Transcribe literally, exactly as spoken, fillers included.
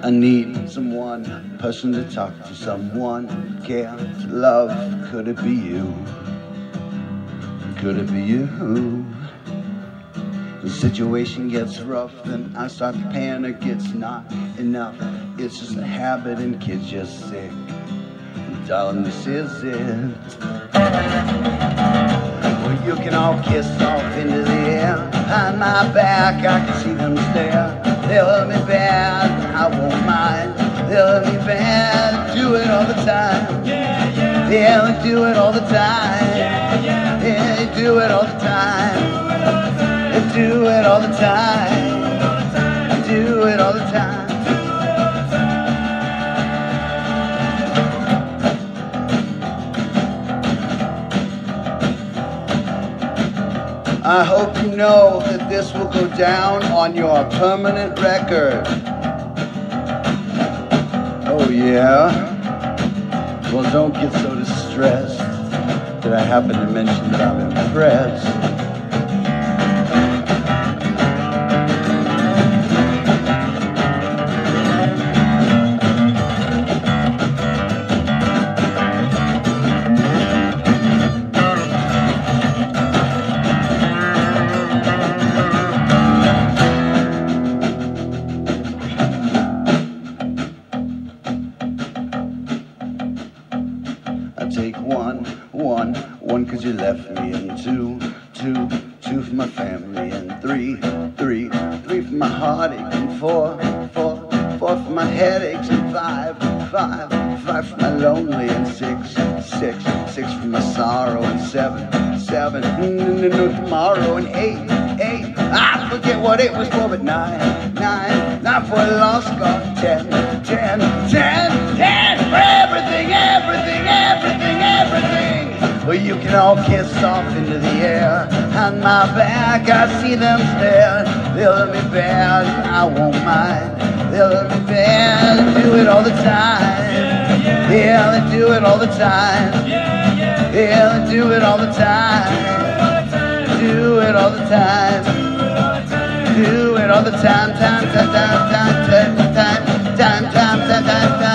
I need someone, person to talk to, someone care to love. Could it be you? Could it be you? The situation gets rough and I start to panic. It's not enough, it's just a habit and kids just sick. Darling, this is it. Well, you can all kiss off into the air. Behind my back, I can see them stare. They'll love me bad, I won't mind. They'll love me bad, do it all the time. Yeah, yeah. Yeah, they do it all the time. Yeah, yeah. Yeah, they do it all the time. They do it all the time. They do it all the time. I hope you know that this will go down on your permanent record. Oh yeah? Well, don't get so distressed that I happen to mention that I'm impressed. I take one, one, one cause you left me, and two, two, two for my family, and three, three, three for my heartache, and four, four, four for my headaches, and five, five, five for my lonely, and six, six, six for my sorrow, and seven, seven, no, no, no, tomorrow, and eight, eight, I forget what it was for, but nine, nine, nine for a lost cause, ten, ten, ten, ten for everything, everything, everything, everything. Well, you can all kiss off into the air. On my back, I see them stare. They'll love me bad, I won't mind. They'll love me bad, do it all the time. Yeah, they do it all the time. Yeah, they do it all the time. Do it all the time. Do it all the time. Time, time, time, time, time, time, time, time, time, time, time.